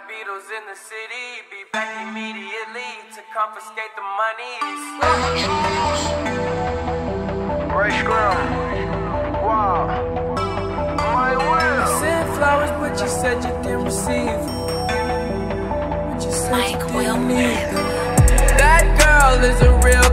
Beatles in the city, be back immediately to confiscate the monies. Ray Scrum. Wow. My will. I sent flowers, but you said you didn't receive them. But you said you didn't need them. That girl is a real